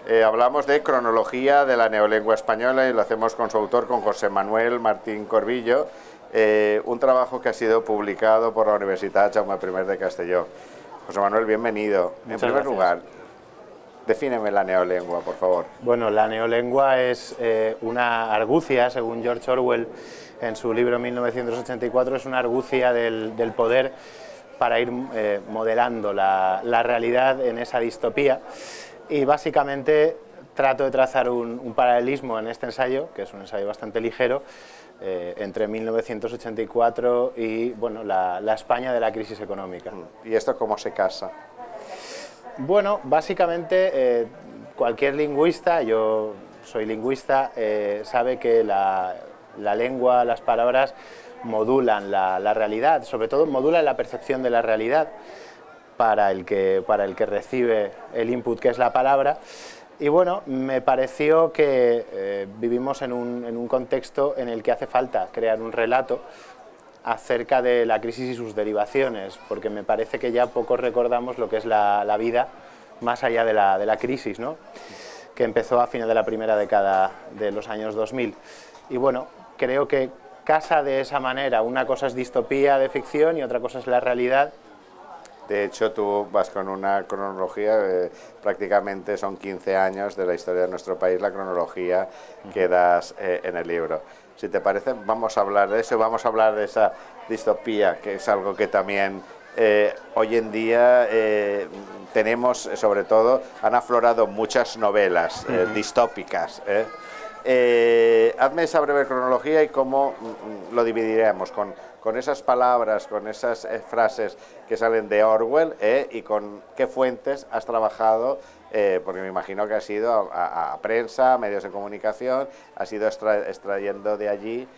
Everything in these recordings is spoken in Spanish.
Hablamos de cronología de la neolengua española y lo hacemos con su autor, con José Manuel Martín Corbillo, un trabajo que ha sido publicado por la Universitat Jaume I de Castelló. José Manuel, bienvenido. En primer lugar, defíneme la neolengua, por favor. Bueno, la neolengua es una argucia, según George Orwell en su libro 1984, es una argucia del poder para ir modelando la realidad en esa distopía. Y básicamente trato de trazar un paralelismo en este ensayo, que es un ensayo bastante ligero, entre 1984 y bueno, la España de la crisis económica. ¿Y esto cómo se casa? Bueno, básicamente cualquier lingüista, yo soy lingüista, sabe que la lengua, las palabras modulan la realidad, sobre todo modulan la percepción de la realidad para el que recibe el input, que es la palabra. Y bueno, me pareció que vivimos en un contexto en el que hace falta crear un relato acerca de la crisis y sus derivaciones, porque me parece que ya pocos recordamos lo que es la vida más allá de la crisis, ¿no?, que empezó a final de la primera década de los años 2000. Y bueno, creo que casa de esa manera, una cosa es distopía de ficción y otra cosa es la realidad. De hecho, tú vas con una cronología, prácticamente son 15 años de la historia de nuestro país, la cronología que das en el libro. Si te parece, vamos a hablar de eso, vamos a hablar de esa distopía, que es algo que también hoy en día tenemos, sobre todo, han aflorado muchas novelas distópicas. Hazme esa breve cronología y cómo lo dividiremos con esas palabras, con esas frases que salen de Orwell y con qué fuentes has trabajado, porque me imagino que has ido a prensa, medios de comunicación, has ido extrayendo de allí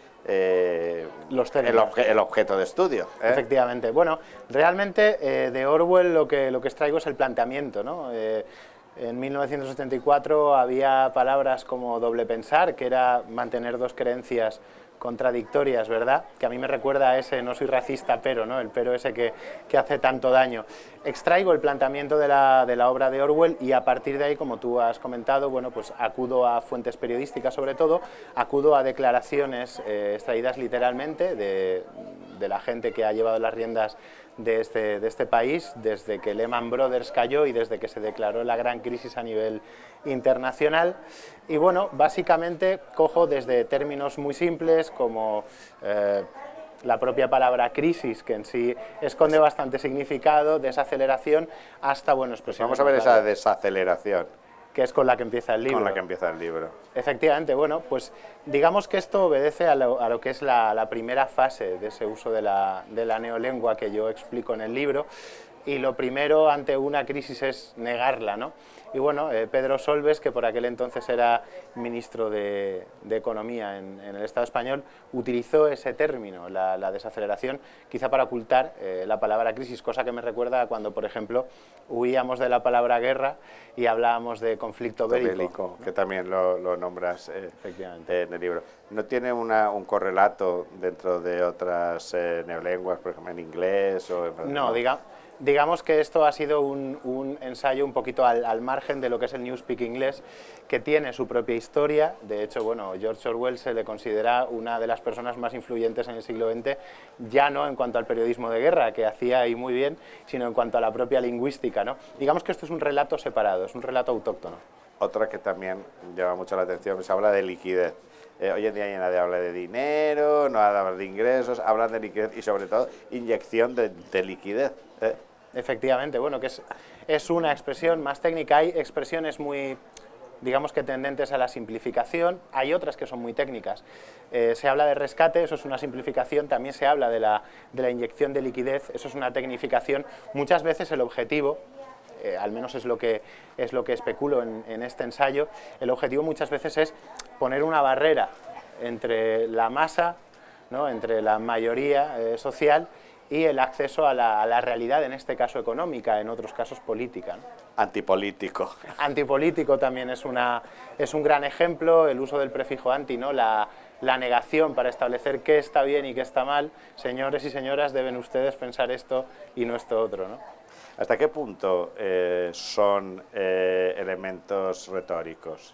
el objeto de estudio. Efectivamente. Bueno, realmente de Orwell lo que extraigo es el planteamiento, ¿no? En 1974 había palabras como doble pensar, que era mantener dos creencias contradictorias, ¿verdad? Que a mí me recuerda a ese no soy racista, pero, ¿no?, el pero ese que hace tanto daño. Extraigo el planteamiento de la obra de Orwell y a partir de ahí, como tú has comentado, bueno, pues acudo a fuentes periodísticas, sobre todo, acudo a declaraciones extraídas literalmente de la gente que ha llevado las riendas de este país desde que Lehman Brothers cayó y desde que se declaró la gran crisis a nivel internacional. Y bueno, básicamente cojo desde términos muy simples como la propia palabra crisis, que en sí esconde bastante significado, desaceleración, hasta, bueno, expresiones. Vamos a ver esa desaceleración. Que es con la que empieza el libro. Con la que empieza el libro. Efectivamente, bueno, pues digamos que esto obedece a lo que es la primera fase de ese uso de la neolengua que yo explico en el libro, y lo primero ante una crisis es negarla, ¿no? Y bueno, Pedro Solbes, que por aquel entonces era ministro de Economía en el Estado español, utilizó ese término, la desaceleración, quizá para ocultar la palabra crisis, cosa que me recuerda a cuando, por ejemplo, huíamos de la palabra guerra y hablábamos de conflicto bélico, que también lo nombras efectivamente en el libro. ¿No tiene un correlato dentro de otras neolenguas, por ejemplo en inglés? No, digamos que esto ha sido un ensayo un poquito al margen de lo que es el Newspeak inglés, que tiene su propia historia. De hecho, bueno, George Orwell se le considera una de las personas más influyentes en el siglo XX, ya no en cuanto al periodismo de guerra, que hacía ahí muy bien, sino en cuanto a la propia lingüística, ¿no? Digamos que esto es un relato separado, es un relato autóctono. Otra que también llama mucho la atención, se habla de liquidez. Hoy en día ya nadie habla de dinero, no habla de ingresos, hablan de liquidez y sobre todo inyección de liquidez. Efectivamente, bueno, que es una expresión más técnica. Hay expresiones muy, digamos que tendentes a la simplificación, hay otras que son muy técnicas. Se habla de rescate, eso es una simplificación, también se habla de la inyección de liquidez, eso es una tecnificación. Muchas veces el objetivo, al menos es lo que especulo en este ensayo, el objetivo muchas veces es poner una barrera entre la masa, ¿no?, entre la mayoría social y el acceso a la realidad, en este caso económica, en otros casos política, ¿no? Antipolítico. Antipolítico también es un gran ejemplo, el uso del prefijo anti, ¿no?, la negación para establecer qué está bien y qué está mal. Señores y señoras, deben ustedes pensar esto y no esto otro, ¿no? ¿Hasta qué punto son elementos retóricos?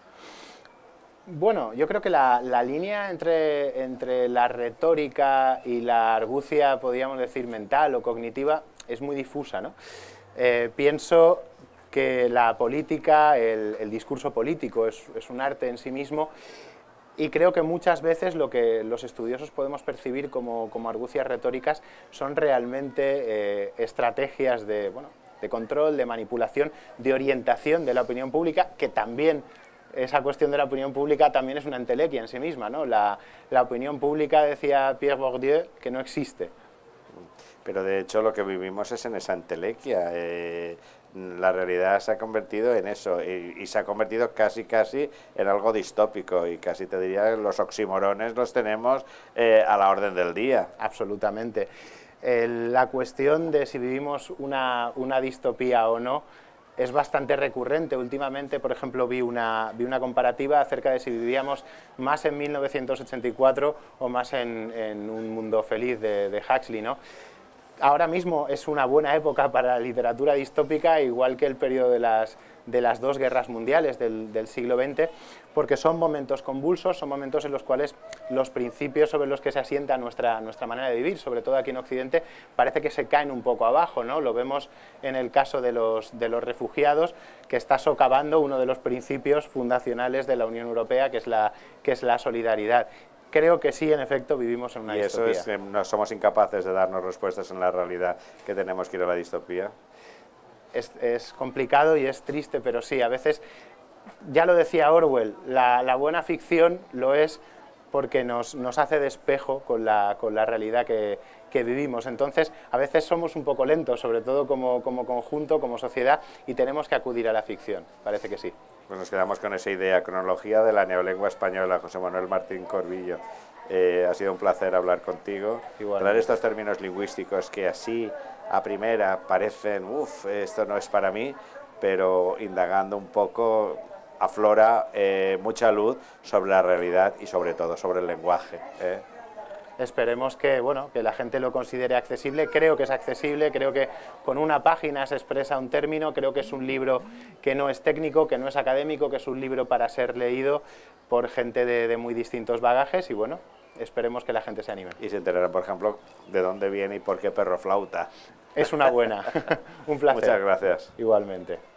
Bueno, yo creo que la línea entre la retórica y la argucia, podríamos decir, mental o cognitiva, es muy difusa, ¿no? Pienso que la política, el discurso político, es un arte en sí mismo, y creo que muchas veces lo que los estudiosos podemos percibir como argucias retóricas son realmente estrategias de control, de manipulación, de orientación de la opinión pública, que también... Esa cuestión de la opinión pública también es una entelequia en sí misma, ¿no? La opinión pública, decía Pierre Bourdieu, que no existe. Pero de hecho lo que vivimos es en esa entelequia. La realidad se ha convertido en eso y se ha convertido casi en algo distópico, y casi te diría que los oxímorones los tenemos a la orden del día. Absolutamente. La cuestión de si vivimos una distopía o no es bastante recurrente. Últimamente, por ejemplo, vi una comparativa acerca de si vivíamos más en 1984 o más en Un mundo feliz de Huxley, ¿no? Ahora mismo es una buena época para la literatura distópica, igual que el periodo de las dos guerras mundiales del siglo XX, porque son momentos convulsos, son momentos en los cuales los principios sobre los que se asienta nuestra manera de vivir, sobre todo aquí en Occidente, parece que se caen un poco abajo, ¿no? Lo vemos en el caso de los refugiados, que está socavando uno de los principios fundacionales de la Unión Europea, que es la solidaridad. Creo que sí, en efecto, vivimos en una distopía. Y eso es que no somos incapaces de darnos respuestas en la realidad, que tenemos que ir a la distopía. Es complicado y es triste, pero sí, a veces, ya lo decía Orwell, la buena ficción lo es porque nos hace de espejo con la realidad que vivimos. Entonces, a veces somos un poco lentos, sobre todo como conjunto, como sociedad, y tenemos que acudir a la ficción, parece que sí. Pues nos quedamos con esa idea, cronología de la neolengua española, José Manuel Martín Corvillo. Ha sido un placer hablar contigo. Traer estos términos lingüísticos que así a primera parecen, esto no es para mí, pero indagando un poco aflora mucha luz sobre la realidad y sobre todo sobre el lenguaje. Esperemos que la gente lo considere accesible. Creo que es accesible, creo que con una página se expresa un término, creo que es un libro que no es técnico, que no es académico, que es un libro para ser leído por gente de muy distintos bagajes, y bueno, esperemos que la gente se anime. Y se enterará, por ejemplo, de dónde viene y por qué perro flauta. Es una buena. Un placer. Muchas gracias. Igualmente.